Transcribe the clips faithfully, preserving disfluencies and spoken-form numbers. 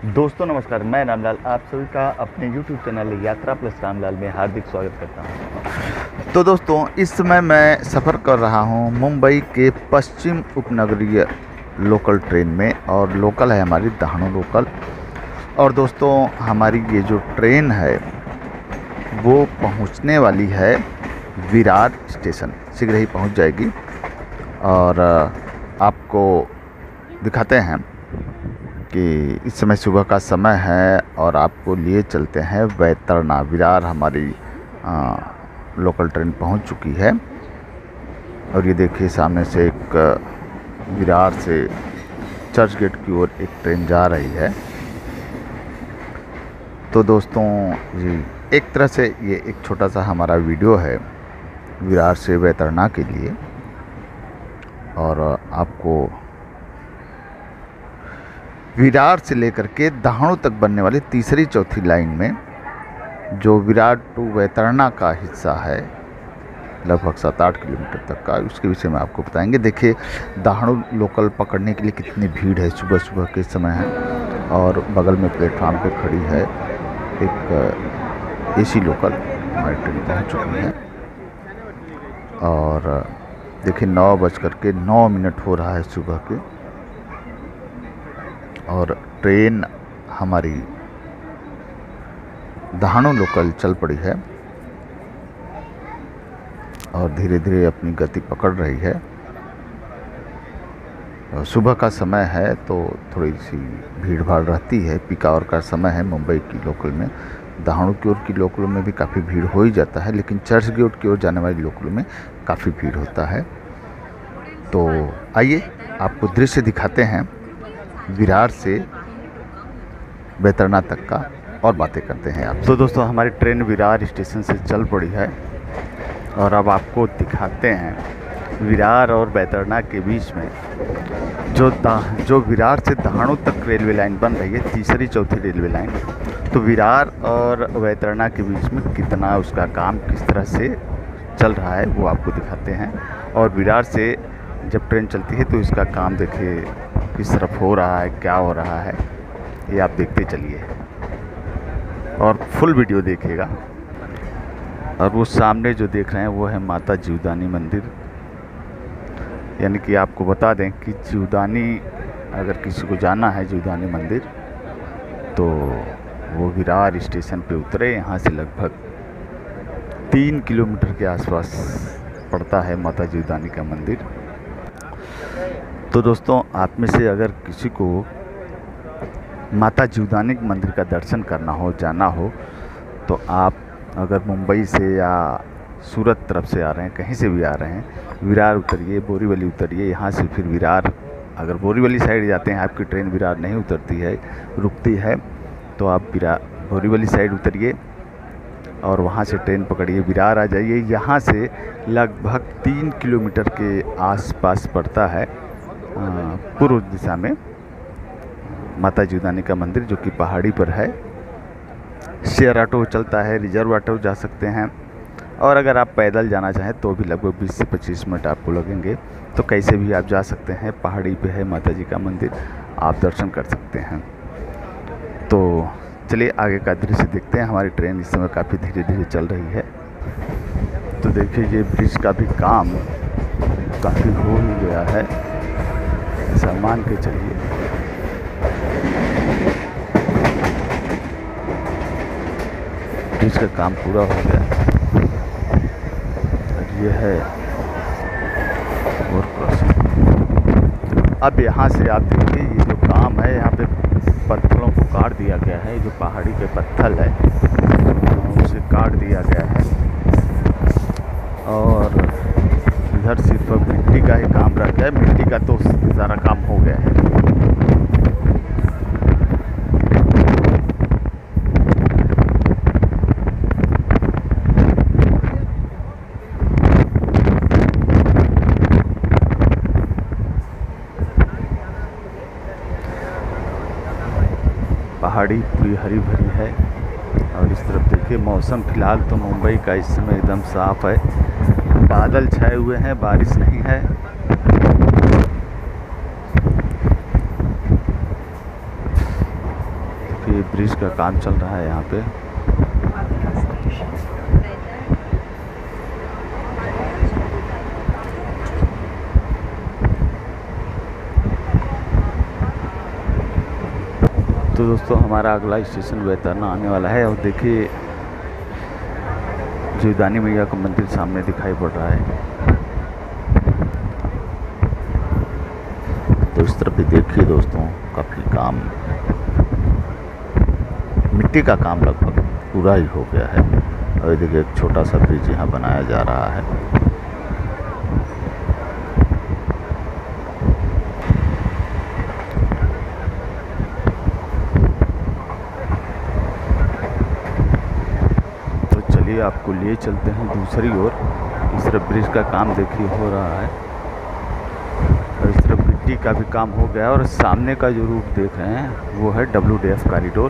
दोस्तों नमस्कार, मैं रामलाल आप सभी का अपने यूट्यूब चैनल यात्रा प्लस रामलाल में हार्दिक स्वागत करता हूं। तो दोस्तों इस समय मैं सफ़र कर रहा हूं मुंबई के पश्चिम उपनगरीय लोकल ट्रेन में, और लोकल है हमारी दहाड़ू लोकल। और दोस्तों हमारी ये जो ट्रेन है वो पहुंचने वाली है विरार स्टेशन, शीघ्र ही पहुंच जाएगी। और आपको दिखाते हैं कि इस समय सुबह का समय है और आपको लिए चलते हैं वैतरणा। विरार हमारी आ, लोकल ट्रेन पहुंच चुकी है। और ये देखिए सामने से एक विरार से चर्च गेट की ओर एक ट्रेन जा रही है। तो दोस्तों जी एक तरह से ये एक छोटा सा हमारा वीडियो है विरार से वैतरणा के लिए। और आपको विरार से लेकर के दहाड़ू तक बनने वाली तीसरी चौथी लाइन में जो विरार टू वैतरणा का हिस्सा है, लगभग सात आठ किलोमीटर तक का, उसके विषय में आपको बताएंगे। देखिए दहाड़ू लोकल पकड़ने के लिए कितनी भीड़ है, सुबह सुबह के समय है। और बगल में प्लेटफार्म पे खड़ी है एक एसी लोकल, हमारी ट्रेन पहुँच चुकी है। और देखिए नौ बज कर के नौ मिनट हो रहा है सुबह के, और ट्रेन हमारी दहाड़ू लोकल चल पड़ी है और धीरे धीरे अपनी गति पकड़ रही है। सुबह का समय है तो थोड़ी सी भीड़ भाड़ रहती है, पीक आवर का समय है मुंबई की लोकल में। दहाड़ू की ओर की लोकलों में भी काफ़ी भीड़ हो ही जाता है, लेकिन चर्च गेट की ओर जाने वाली लोकलों में काफ़ी भीड़ होता है। तो आइए आपको दृश्य दिखाते हैं विरार से वैतरणा तक का, और बातें करते हैं आप। तो दोस्तों हमारी ट्रेन विरार स्टेशन से चल पड़ी है और अब आपको दिखाते हैं विरार और वैतरणा के बीच में जो जो विरार से दहाड़ू तक रेलवे लाइन बन रही है, तीसरी चौथी रेलवे लाइन। तो विरार और वैतरणा के बीच में कितना उसका काम किस तरह से चल रहा है वो आपको दिखाते हैं। और विरार से जब ट्रेन चलती है तो इसका काम देखिए किस तरफ हो रहा है, क्या हो रहा है, ये आप देखते चलिए और फुल वीडियो देखिएगा। और वो सामने जो देख रहे हैं वो है माता जीवदानी मंदिर। यानी कि आपको बता दें कि जीवदानी, अगर किसी को जाना है जीवदानी मंदिर तो वो विरार स्टेशन पे उतरे। यहाँ से लगभग तीन किलोमीटर के आसपास पड़ता है माता जीवदानी का मंदिर। तो दोस्तों आप में से अगर किसी को माता जीवदानी मंदिर का दर्शन करना हो, जाना हो, तो आप अगर मुंबई से या सूरत तरफ से आ रहे हैं, कहीं से भी आ रहे हैं, विरार उतरिए, बोरीवली उतरिए। यहाँ से फिर विरार, अगर बोरीवली साइड जाते हैं, आपकी ट्रेन विरार नहीं उतरती है, रुकती है, तो आप विरार बोरीवली साइड उतरिए और वहाँ से ट्रेन पकड़िए, विरार आ जाइए। यहाँ से लगभग तीन किलोमीटर के आसपास पड़ता है पूर्व दिशा में माता जीवदानी का मंदिर, जो कि पहाड़ी पर है। शेयर ऑटो चलता है, रिजर्व ऑटो जा सकते हैं, और अगर आप पैदल जाना चाहें तो भी लगभग बीस से पच्चीस मिनट आपको लगेंगे। तो कैसे भी आप जा सकते हैं, पहाड़ी पे है माता जी का मंदिर, आप दर्शन कर सकते हैं। तो चलिए आगे का दृश्य देखते हैं। हमारी ट्रेन इस समय काफ़ी धीरे धीरे चल रही है। तो देखिए ये ब्रिज का भी काम काफ़ी हो ही गया है, ऐसा मान के चलिए। ब्रिज का काम पूरा हो गया। ये है और क्रॉसिंग। अब यहाँ से आप देखिए ये जो काम है, यहाँ पे पत्थरों को काट दिया गया है। जो पहाड़ी के पत्थर है उसे काट दिया गया है, और इधर सिर्फ मिट्टी का ही काम रह गया है। मिट्टी का तो सारा काम हो गया है। पहाड़ी पूरी हरी भरी है। और इस तरफ देखिए मौसम फिलहाल तो मुंबई का इस समय एकदम साफ़ है, बादल छाए हुए हैं, बारिश नहीं है। ब्रिज का काम चल रहा है यहाँ पे। तो दोस्तों हमारा अगला स्टेशन वेतरना आने वाला है। और देखिए जीवदानी मैया का मंदिर सामने दिखाई पड़ रहा है। तो इस तरफ भी देखिए दोस्तों, काफ़ी काम, मिट्टी का काम लगभग पूरा ही हो गया है। और देखिए एक छोटा सा ब्रिज यहाँ बनाया जा रहा है। तो चलिए आपको लिए चलते हैं दूसरी ओर। इस तरफ ब्रिज का काम देखिए हो रहा है और इस तरफ मिट्टी का भी काम हो गया है। और सामने का जो रूट देख रहे हैं वो है डब्ल्यू डी एफ कॉरिडोर।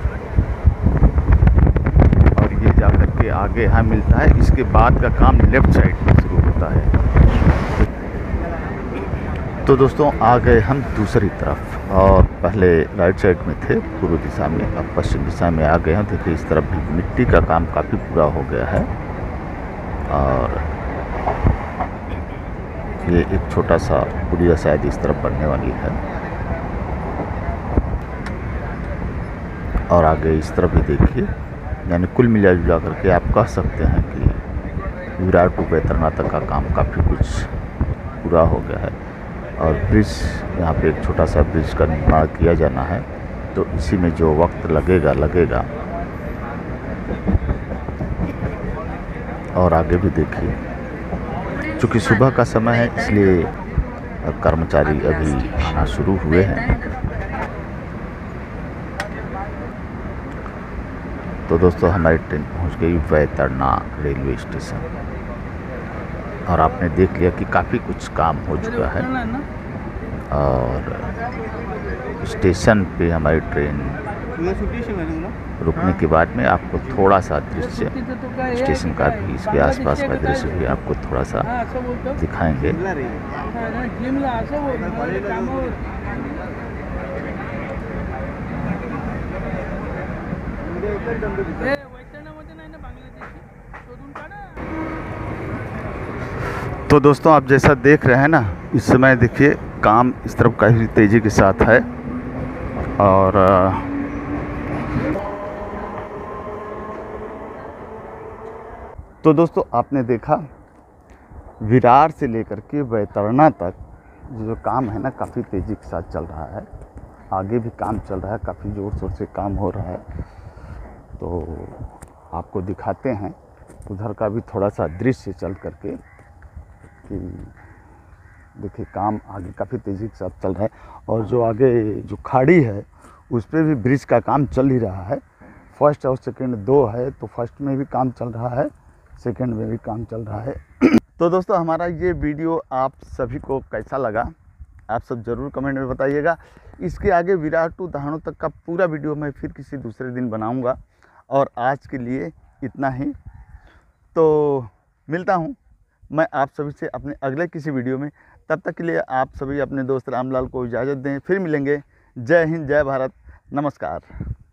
और ये जाकर के आगे यहाँ मिलता है। इसके बाद का काम लेफ्ट साइड में शुरू होता है। तो दोस्तों आ गए हम दूसरी तरफ, और पहले राइट साइड में थे पूर्व दिशा में, अब पश्चिम दिशा में आ गए हैं। देखिए इस तरफ भी मिट्टी का काम काफ़ी पूरा हो गया है। और ये एक छोटा सा पुलिया शायद इस तरफ बनने वाली है। और आगे इस तरफ भी देखिए, यानी कुल मिला जुला करके आप कह सकते हैं कि विरार टू वेतरना तक का काम काफ़ी कुछ पूरा हो गया है। और ब्रिज, यहाँ पे एक छोटा सा ब्रिज का निर्माण किया जाना है, तो इसी में जो वक्त लगेगा लगेगा। और आगे भी देखिए, चूँकि सुबह का समय है इसलिए कर्मचारी अभी आना शुरू हुए हैं। तो दोस्तों हमारी ट्रेन पहुंच गई वेतरना रेलवे स्टेशन। और आपने देख लिया कि काफ़ी कुछ काम हो चुका है। और स्टेशन पे हमारी ट्रेन रुकने के बाद में आपको थोड़ा सा दृश्य स्टेशन का भी, इसके आसपास का दृश्य भी आपको थोड़ा सा दिखाएंगे। तो दोस्तों आप जैसा देख रहे हैं ना, इस समय देखिए काम इस तरफ काफ़ी तेज़ी के साथ है। और तो दोस्तों आपने देखा विरार से लेकर के वेतरना तक जो काम है ना, काफ़ी तेज़ी के साथ चल रहा है। आगे भी काम चल रहा है, काफ़ी ज़ोर शोर से काम हो रहा है। तो आपको दिखाते हैं उधर का भी थोड़ा सा दृश्य चल करके कि देखिए काम आगे काफ़ी तेज़ी के साथ चल रहा है। और जो आगे जो खाड़ी है उस पर भी ब्रिज का काम चल ही रहा है। फर्स्ट और सेकंड दो है, तो फर्स्ट में भी काम चल रहा है, सेकंड में भी काम चल रहा है। तो दोस्तों हमारा ये वीडियो आप सभी को कैसा लगा, आप सब ज़रूर कमेंट में बताइएगा। इसके आगे विरार टू दहानू तक का पूरा वीडियो मैं फिर किसी दूसरे दिन बनाऊंगा। और आज के लिए इतना ही। तो मिलता हूं मैं आप सभी से अपने अगले किसी वीडियो में। तब तक के लिए आप सभी अपने दोस्त रामलाल को इजाज़त दें। फिर मिलेंगे। जय हिंद, जय भारत, नमस्कार।